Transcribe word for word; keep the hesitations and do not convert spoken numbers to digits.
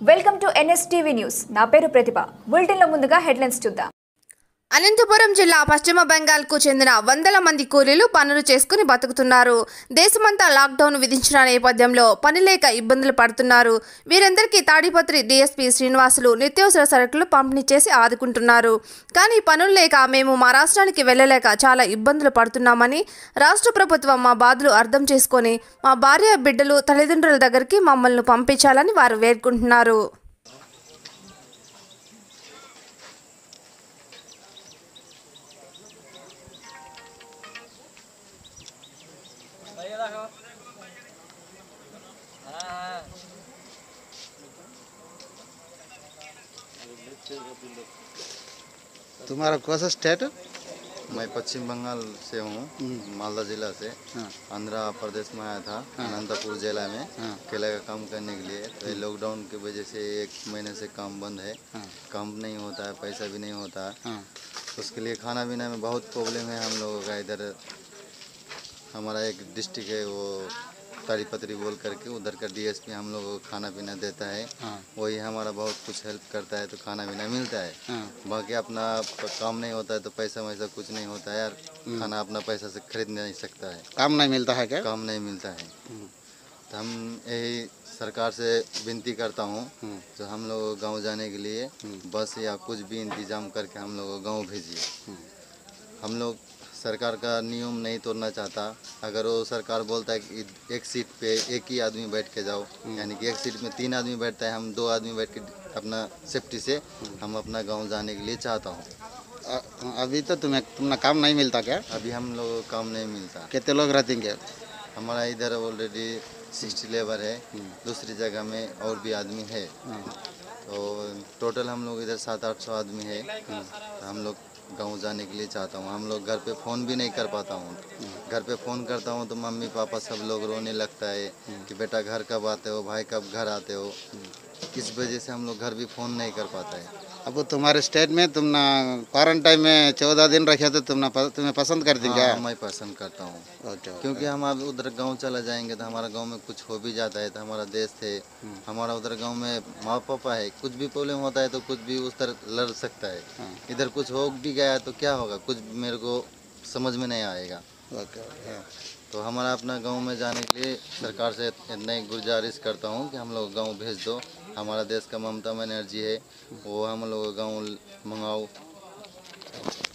Welcome to NSTV news. నా పేరు ప్రతిభ. బులెటిన్లో ముందుగా హెడ్లైన్స్ చూద్దాం. అనంతపురం జిల్లా పశ్చిమ బెంగాల్కు చెందిన వందల మంది కూలీలు పనులు చేసుకుని బతుకుతున్నారు. దేశమంతా లాక్డౌన్ విధించిన నేపథ్యంలో పని లేక ఇబ్బందులు పడుతున్నారు. వీరందరికీ తాడిపత్రి డీఎస్పీ శ్రీనివాసులు నిత్యావసర సరుకులు పంపిణీ చేసి ఆదుకుంటున్నారు. కానీ పనులు లేక మేము మా రాష్ట్రానికి వెళ్ళలేక చాలా ఇబ్బందులు పడుతున్నామని, రాష్ట్ర ప్రభుత్వం మా బాధలు అర్థం చేసుకొని మా భార్య బిడ్డలు తల్లిదండ్రుల దగ్గరికి మమ్మల్ని పంపించాలని వారు వేడుకుంటున్నారు. तुम्हारा कौन सा स्टेट? मैं पश्चिम बंगाल से हूँ, मालदा जिला से। आंध्र प्रदेश में आया था, अनंतपुर जिला में केला का काम करने के लिए। तो लॉकडाउन की वजह से एक महीने से काम बंद है, काम नहीं होता है, पैसा भी नहीं होता है। उसके लिए खाना पीना में बहुत प्रॉब्लम है हम लोगों का। इधर हमारा एक डिस्ट्रिक्ट है, वो ताड़ीपत्री बोल करके, उधर का डीएसपी हम लोगों को खाना पीना देता है। वही हमारा बहुत कुछ हेल्प करता है, तो खाना पीना मिलता है। बाकी अपना काम नहीं होता है तो पैसा वैसा कुछ नहीं होता है यार, खाना अपना पैसा से खरीद नहीं सकता है। काम नहीं मिलता है क्या? काम नहीं मिलता है। तो हम यही सरकार से विनती करता हूँ, तो हम लोग गाँव जाने के लिए बस या कुछ भी इंतजाम करके हम लोग गाँव भेजिए। हम लोग सरकार का नियम नहीं तोड़ना चाहता। अगर वो सरकार बोलता है कि एक सीट पे एक ही आदमी बैठ के जाओ, यानी कि एक सीट में तीन आदमी बैठता है, हम दो आदमी बैठ के अपना सेफ्टी से हम अपना गांव जाने के लिए चाहता हूँ। अभी तो तुम्हें तुम्हारा काम नहीं मिलता क्या? अभी हम लोग को काम नहीं मिलता। कितने लोग रहते हैं? हमारा इधर ऑलरेडी सिक्सटी लेबर है, दूसरी जगह में और भी आदमी है, तो टोटल हम लोग इधर सात आठ सौ आदमी है। तो हम लोग गांव जाने के लिए चाहता हूँ। हम लोग घर पे फ़ोन भी नहीं कर पाता हूँ। घर पे फ़ोन करता हूँ तो मम्मी पापा सब लोग रोने लगता है कि बेटा घर कब आते हो, भाई कब घर आते हो। इस वजह से हम लोग घर भी फ़ोन नहीं कर पाता है। अब तुम्हारे स्टेट में तुम ना क्वारंटाइन में चौदह दिन रखे तो तुम ना तुम्हें पसंद कर देंगे? हाँ, मैं पसंद करता हूँ, क्योंकि हम अब उधर गांव चला जाएंगे तो हमारा गांव में कुछ हो भी जाता है। तो हमारा देश थे, हमारा उधर गांव में माँ पापा है, कुछ भी प्रॉब्लम होता है तो कुछ भी उस तरह लड़ सकता है। इधर कुछ हो भी गया तो क्या होगा, कुछ मेरे को समझ में नहीं आएगा। तो हमारा अपना गांव में जाने के लिए सरकार से इतना ही गुजारिश करता हूँ कि हम लोग गांव भेज दो। हमारा देश का ममता बनर्जी है, वो हम लोग गांव मंगाओ।